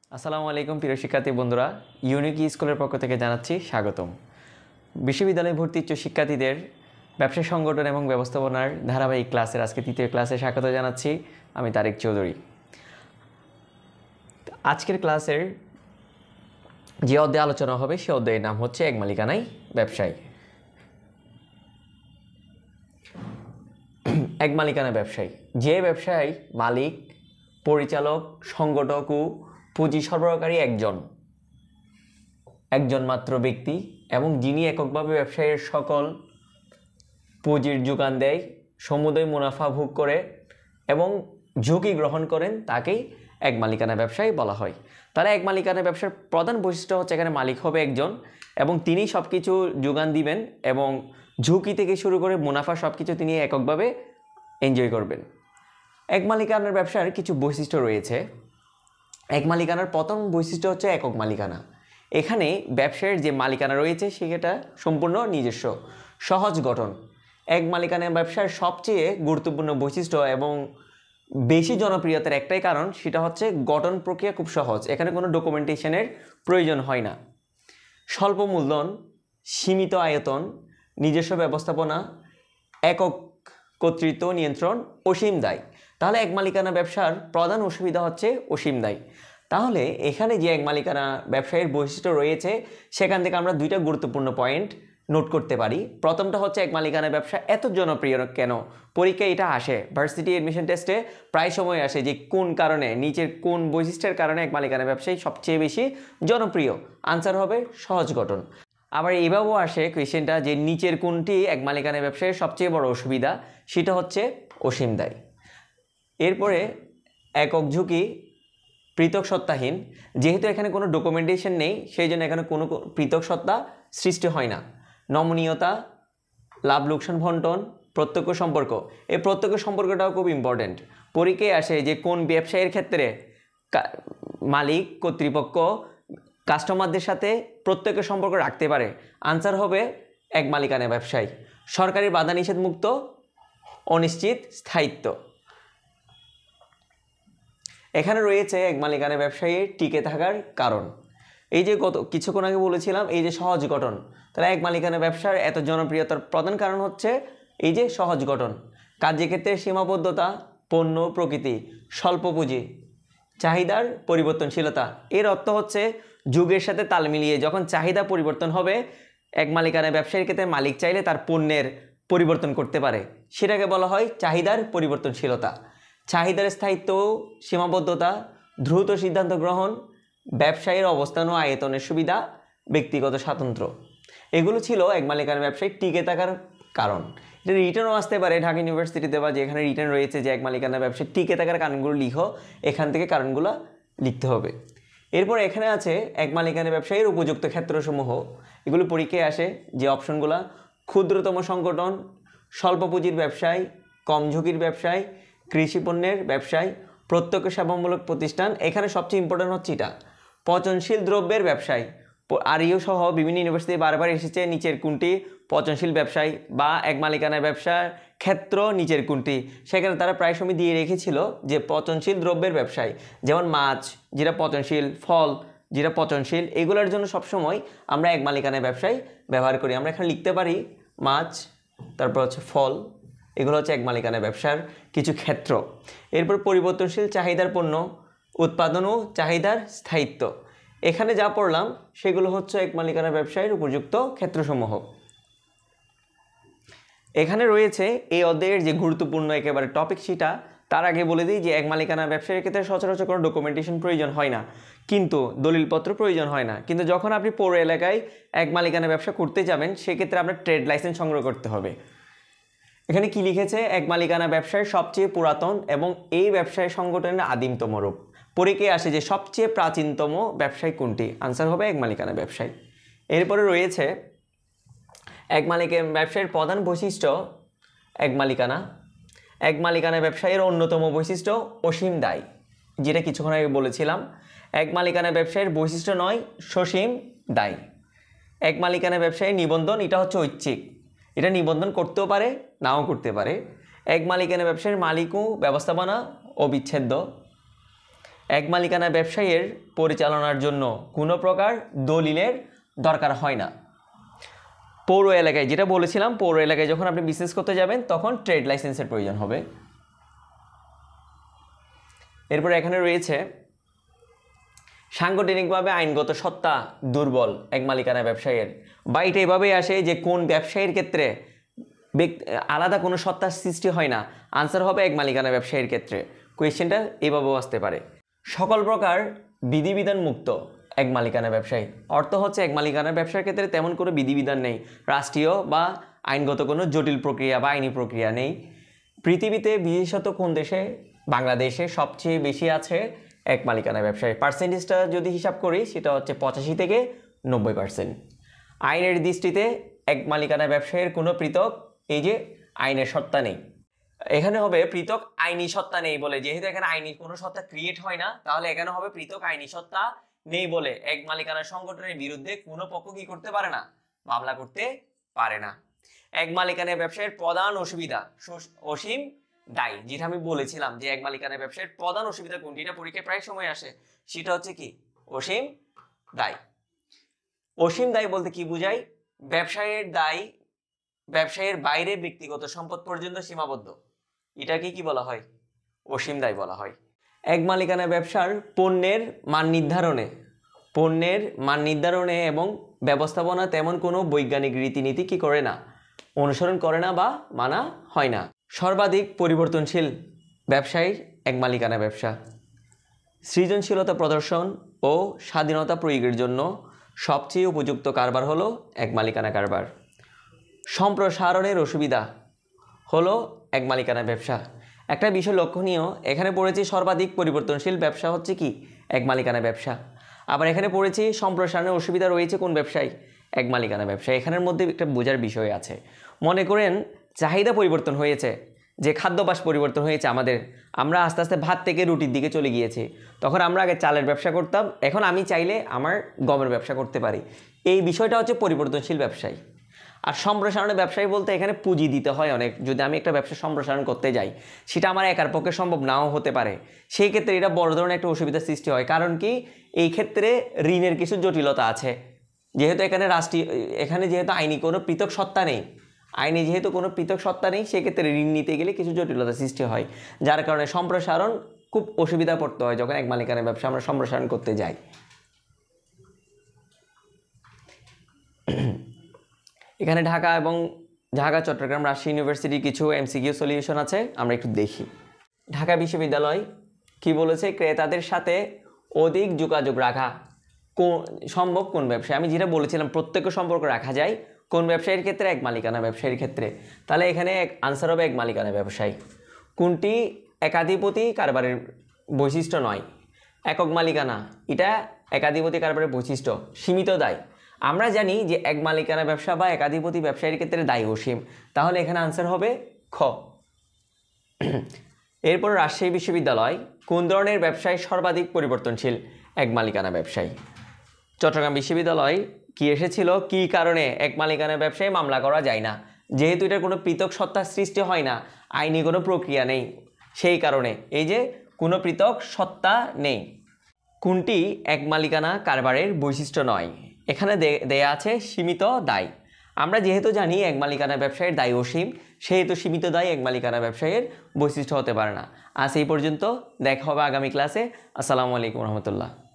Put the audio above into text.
আসসালামু আলাইকুম প্রিয় শিক্ষার্থী বন্ধুরা, ইউনিক স্কুলের পক্ষ থেকে জানাচ্ছি স্বাগতম। বিশ্ববিদ্যালয়ে ভর্তি ইচ্ছুক শিক্ষার্থীদের ব্যবসা সংগঠন এবং ব্যবস্থাপনার ধারাবাহিক ক্লাসের আজকে তৃতীয় ক্লাসে স্বাগত জানাচ্ছি। আমি তারেক চৌধুরী। আজকের ক্লাসের যে অধ্যায়ে আলোচনা হবে সে অধ্যায়ের নাম হচ্ছে এক মালিকানায় ব্যবসায়। এক মালিকানা ব্যবসায়ী যে ব্যবসায়ী মালিক, পরিচালক, সংগঠক ও পুঁজি সরবরাহকারী একজন মাত্র ব্যক্তি এবং যিনি এককভাবে ব্যবসায়ের সকল পুঁজির যোগান দেয়, সমুদয় মুনাফা ভোগ করে এবং ঝুঁকি গ্রহণ করেন তাকেই এক মালিকানা ব্যবসায়ী বলা হয়। তাহলে এক মালিকানা ব্যবসার প্রধান বৈশিষ্ট্য হচ্ছে এখানে মালিক হবে একজন এবং তিনি সব কিছু যোগান দিবেন এবং ঝুঁকি থেকে শুরু করে মুনাফা সব কিছু তিনি এককভাবে এনজয় করবেন। এক মালিকানার ব্যবসার কিছু বৈশিষ্ট্য রয়েছে। এক মালিকানার প্রথম বৈশিষ্ট্য হচ্ছে একক মালিকানা। এখানে ব্যবসায়ের যে মালিকানা রয়েছে সেটা সম্পূর্ণ নিজস্ব, সহজ গঠন। এক মালিকানা ব্যবসার সবচেয়ে গুরুত্বপূর্ণ বৈশিষ্ট্য এবং বেশি জনপ্রিয়তার একটাই কারণ, সেটা হচ্ছে গঠন প্রক্রিয়া খুব সহজ। এখানে কোনো ডকুমেন্টেশনের প্রয়োজন হয় না। স্বল্প মূলধন, সীমিত আয়তন, নিজস্ব ব্যবস্থাপনা, একক কর্তৃত্ব নিয়ন্ত্রণ, অসীম দায়। তাহলে এক মালিকানা ব্যবসার প্রধান অসুবিধা হচ্ছে অসীম দায়। তাহলে এখানে যে এক মালিকানা ব্যবসায়ের বৈশিষ্ট্য রয়েছে সেখান থেকে আমরা দুইটা গুরুত্বপূর্ণ পয়েন্ট নোট করতে পারি। প্রথমটা হচ্ছে এক মালিকানা ব্যবসা এত জনপ্রিয় কেন? পরীক্ষায় এটা আসে, ভার্সিটি এডমিশন টেস্টে প্রায় সময় আসে যে কোন কারণে, নিচের কোন বৈশিষ্ট্যের কারণে এক মালিকানা ব্যবসায়ী সবচেয়ে বেশি জনপ্রিয়। আনসার হবে সহজ গঠন। আবার এভাবেও আসে কোয়েশ্চেনটা যে নিচের কোনটি এক মালিকানা ব্যবসায়ের সবচেয়ে বড় অসুবিধা, সেটা হচ্ছে অসীম দায়। এরপরে একক ঝুঁকি, পৃথক সত্তাহীন। যেহেতু এখানে কোনো ডকুমেন্টেশন নেই সেই জন্য এখানে কোনো পৃথক সত্তা সৃষ্টি হয় না। নমনীয়তা, লাভ লোকসান বন্টন, প্রত্যক্ষ সম্পর্ক। এই প্রত্যক্ষ সম্পর্কটাও খুব ইম্পর্টেন্ট। পরীক্ষায় আসে যে কোন ব্যবসায়ের ক্ষেত্রে মালিক, কর্তৃপক্ষ কাস্টমারদের সাথে প্রত্যক্ষ সম্পর্ক রাখতে পারে। আনসার হবে এক মালিকানা ব্যবসায়ী। সরকারি বাধা নিষেধ মুক্ত, অনিশ্চিত স্থায়িত্ব। এখানে রয়েছে এক মালিকানা ব্যবসায়ীর টিকে থাকার কারণ। এই যে কিছুক্ষণ আগে বলেছিলাম এই যে সহজ গঠন, তাহলে এক মালিকানা ব্যবসার এত জনপ্রিয়তার প্রধান কারণ হচ্ছে এই যে সহজ গঠন। কার্যক্ষেত্রের সীমাবদ্ধতা, পণ্য প্রকৃতি, স্বল্প পুঁজি, চাহিদার পরিবর্তনশীলতা। এর অর্থ হচ্ছে যুগের সাথে তাল মিলিয়ে যখন চাহিদা পরিবর্তন হবে, এক মালিকানা ব্যবসায়ীর ক্ষেত্রে মালিক চাইলে তার পণ্যের পরিবর্তন করতে পারে, সেটাকে বলা হয় চাহিদার পরিবর্তনশীলতা। চাহিদার স্থায়িত্ব, সীমাবদ্ধতা, দ্রুত সিদ্ধান্ত গ্রহণ, ব্যবসায়ীর অবস্থান ও আয়তনের সুবিধা, ব্যক্তিগত স্বাতন্ত্র্য। এগুলো ছিল এক মালিকানা ব্যবসায়ী টিকে থাকার কারণ। এটা রিটার্নও আসতে পারে ঢাকা ইউনিভার্সিটিতে, বা যেখানে রিটার্ন রয়েছে যে এক মালিকানা ব্যবসায়ী টিকে থাকার কারণগুলো লিখো, এখান থেকে কারণগুলো লিখতে হবে। এরপর এখানে আছে এক মালিকানা ব্যবসায়ীর উপযুক্ত ক্ষেত্রসমূহ। এগুলো পরীক্ষায় আসে যে অপশনগুলো: ক্ষুদ্রতম সংগঠন, স্বল্প পুঁজির ব্যবসায়, কম ঝুঁকির ব্যবসায়, কৃষি পণ্যের ব্যবসায়, প্রত্যক্ষ সেবামূলক প্রতিষ্ঠান। এখানে সবচেয়ে ইম্পর্টেন্ট হচ্ছে এটা পচনশীল দ্রব্যের ব্যবসায়। আরইউ সহ বিভিন্ন ইউনিভার্সিটি বারবার এসেছে নিচের কোনটি পচনশীল ব্যবসায় বা এক মালিকানা ব্যবসার ক্ষেত্র নিচের কোনটি। সেখানে তারা প্রায় সময় দিয়ে রেখেছিল যে পচনশীল দ্রব্যের ব্যবসায়, যেমন মাছ যেটা পচনশীল, ফল যেটা পচনশীল, এগুলোর জন্য সবসময় আমরা এক মালিকানা ব্যবসায় ব্যবহার করি। আমরা এখানে লিখতে পারি মাছ, তারপর হচ্ছে ফল, এগুলো হচ্ছে এক মালিকানা ব্যবসার কিছু ক্ষেত্র। এরপর পরিবর্তনশীল চাহিদার পণ্য, উৎপাদন ও চাহিদার স্থায়িত্ব। এখানে যা পড়লাম সেগুলো হচ্ছে এক মালিকানা ব্যবসায়ের উপযুক্ত ক্ষেত্রসমূহ। এখানে রয়েছে এই অধ্যায়ের যে গুরুত্বপূর্ণ একেবারে টপিক, সেটা তার আগে বলে দিই যে এক মালিকানা ব্যবসায়ের ক্ষেত্রে সচরাচর কোনো ডকুমেন্টেশন প্রয়োজন হয় না, কিন্তু দলিলপত্র প্রয়োজন হয় না। কিন্তু যখন আপনি পৌর এলাকায় এক মালিকানা ব্যবসা করতে যাবেন সেক্ষেত্রে আপনার ট্রেড লাইসেন্স সংগ্রহ করতে হবে। এখানে কি লিখেছে? এক মালিকানা ব্যবসায় সবচেয়ে পুরাতন এবং এই ব্যবসায় সংগঠনের আদিমতম রূপ। পরীক্ষায় আসে যে সবচেয়ে প্রাচীনতম ব্যবসায় কোনটি? আনসার হবে এক মালিকানা ব্যবসায়। এরপরে রয়েছে এক মালিকানা ব্যবসায়ের প্রধান বৈশিষ্ট্য এক মালিকানা। এক মালিকানা ব্যবসায়ের অন্যতম বৈশিষ্ট্য অসীম দায়, যেটা কিছুক্ষণ আগে বলেছিলাম। এক মালিকানা ব্যবসায়ের বৈশিষ্ট্য নয় সসীম দায়। এক মালিকানা ব্যবসায়ী নিবন্ধন, এটা হচ্ছে ঐচ্ছিক, এটা নিবন্ধন করতেও পারে নাও করতে পারে। এক মালিকানা ব্যবসায়ের মালিক ও ব্যবস্থাপনা অবিচ্ছেদ্য। এক মালিকানা ব্যবসায়ের পরিচালনার জন্য কোনো প্রকার দলিলের দরকার হয় না। পৌর এলাকায়, যেটা বলেছিলাম, পৌর এলাকায় যখন আপনি বিজনেস করতে যাবেন তখন ট্রেড লাইসেন্সের প্রয়োজন হবে। এরপর এখানে রয়েছে সাংগঠনিকভাবে আইনগত সত্তা দুর্বল এক মালিকানা ব্যবসায়ের, বা এটা এভাবেই আসে যে কোন ব্যবসায়ীর ক্ষেত্রে আলাদা কোনো সত্তার সৃষ্টি হয় না। আনসার হবে এক মালিকানা ব্যবসায়ীর ক্ষেত্রে। কোয়েশ্চেনটা এভাবেও আসতে পারে। সকল প্রকার বিধিবিধান মুক্ত এক মালিকানা ব্যবসায়ী, অর্থ হচ্ছে এক মালিকানা ব্যবসার ক্ষেত্রে তেমন কোনো বিধিবিধান নেই, রাষ্ট্রীয় বা আইনগত কোনো জটিল প্রক্রিয়া বা আইনি প্রক্রিয়া নেই। পৃথিবীতে বিশেষত কোন দেশে? বাংলাদেশে সবচেয়ে বেশি আছে এক মালিকানা ব্যবসায়ী। পার্সেন্টেজটা যদি হিসাব করি সেটা হচ্ছে 85 থেকে 90%। আইনের দৃষ্টিতে এক মালিকানা ব্যবসায়ীর কোনো পৃথক এই যে আইনের সত্তা নেই। এখানে হবে পৃথক আইনি সত্তা নেই বলে, যেহেতু এখানে আইনি কোনো সত্তা ক্রিয়েট হয় না, তাহলে এখানে হবে পৃথক আইনি সত্তা নেই বলে এক মালিকানা সংগঠনের বিরুদ্ধে কোনো পক্ষ কি করতে পারে না? মামলা করতে পারে না। এক মালিকানা ব্যবসায়ের প্রধান অসুবিধা অসীম দায়, যেটা আমি বলেছিলাম যে এক মালিকানা ব্যবসায়ের প্রধান অসুবিধা কোনটি, এটা পরীক্ষায় প্রায় সময় আসে, সেটা হচ্ছে কি? অসীম দায়। অসীম দায় বলতে কি বোঝায়? ব্যবসায়ের দায় ব্যবসায়ের বাইরে ব্যক্তিগত সম্পদ পর্যন্ত সীমাবদ্ধ, এটাকে কি বলা হয়? অসীম দায় বলা হয়। এক মালিকানা ব্যবসার পণ্যের মান নির্ধারণে এবং ব্যবস্থাপনা তেমন কোনো বৈজ্ঞানিক রীতিনীতি কি করে না? অনুসরণ করে না বা মানা হয় না। সর্বাধিক পরিবর্তনশীল ব্যবসায়ীর এক মালিকানা ব্যবসা। সৃজনশীলতা প্রদর্শন ও স্বাধীনতা প্রয়োগের জন্য সবচেয়ে উপযুক্ত কারবার হলো এক মালিকানা কারবার। সম্প্রসারণের অসুবিধা হলো এক মালিকানা ব্যবসা। একটা বিষয় লক্ষণীয়, এখানে পড়েছি সর্বাধিক পরিবর্তনশীল ব্যবসা হচ্ছে কি? এক মালিকানা ব্যবসা। আবার এখানে পড়েছি সম্প্রসারণের অসুবিধা রয়েছে কোন ব্যবসায়? এক মালিকানা ব্যবসা। এখানের মধ্যে একটা বোঝার বিষয় আছে। মনে করেন চাহিদা পরিবর্তন হয়েছে, যে খাদ্যাভ্যাস পরিবর্তন হয়েছে আমরা আস্তে আস্তে ভাত থেকে রুটির দিকে চলে গিয়েছি। তখন আমরা আগে চালের ব্যবসা করতাম, এখন আমি চাইলে আমার গমের ব্যবসা করতে পারি। এই বিষয়টা হচ্ছে পরিবর্তনশীল ব্যবসায়। আর সম্প্রসারণের ব্যবসায়ী বলতে এখানে পুঁজি দিতে হয় অনেক। যদি আমি একটা ব্যবসা সম্প্রসারণ করতে যাই, সেটা আমার একার পক্ষে সম্ভব নাও হতে পারে। সেই ক্ষেত্রে এটা বড় ধরনের একটা অসুবিধার সৃষ্টি হয়। কারণ কি? এই ক্ষেত্রে ঋণের কিছু জটিলতা আছে। যেহেতু এখানে যেহেতু আইনি কোনো পৃথক সত্তা নেই, সেক্ষেত্রে ঋণ নিতে গেলে কিছু জটিলতা সৃষ্টি হয়, যার কারণে সম্প্রসারণ খুব অসুবিধা পড়তে হয় যখন এক মালিকানার ব্যবসা আমরা সম্প্রসারণ করতে যাই। এখানে ঢাকা, চট্টগ্রাম, রাজশাহী ইউনিভার্সিটির কিছু এমসিকিউ সলিউশন আছে, আমরা একটু দেখি। ঢাকা বিশ্ববিদ্যালয় কি বলেছে? ক্রেতাদের সাথে অধিক যোগাযোগ রাখা সম্ভব কোন ব্যবসায়? আমি যেটা বলেছিলাম, প্রত্যক্ষ সম্পর্ক রাখা যায় কোন ব্যবসায়ীর ক্ষেত্রে? এক মালিকানা ব্যবসায়ীর ক্ষেত্রে। তাহলে এখানে আনসার হবে এক মালিকানা ব্যবসায়ী। কোনটি একাধিপতি কারবারের বৈশিষ্ট্য নয়? একক মালিকানা, এটা একাধিপতি কারবারের বৈশিষ্ট্য। সীমিত দায়, আমরা জানি যে এক মালিকানা ব্যবসা বা একাধিপতি ব্যবসায়ীর ক্ষেত্রে দায় অসীম, তাহলে এখানে আনসার হবে খ। এরপর রাজশাহী বিশ্ববিদ্যালয় কোন ধরনের ব্যবসায় সর্বাধিক পরিবর্তনশীল? এক মালিকানা ব্যবসায়ী। চট্টগ্রাম বিশ্ববিদ্যালয় কি এসেছিল? কি কারণে এক মালিকানা ব্যবসায় মামলা করা যায় না? যেহেতু এটার কোনো পৃথক সত্তার সৃষ্টি হয় না, আইনি কোনো প্রক্রিয়া নেই, সেই কারণে এই যে কোনো পৃথক সত্তা নেই। কোনটি এক মালিকানা কারবারের বৈশিষ্ট্য নয়? এখানে দেয়া আছে সীমিত দায়। আমরা যেহেতু জানি এক মালিকানা ব্যবসায়ের দায় অসীম, সেহেতু সীমিত দায় এক মালিকানা ব্যবসায়ের বৈশিষ্ট্য হতে পারে না। আজ এই পর্যন্ত, দেখা হবে আগামী ক্লাসে। আসসালামু আলাইকুম রহমতুল্লাহ।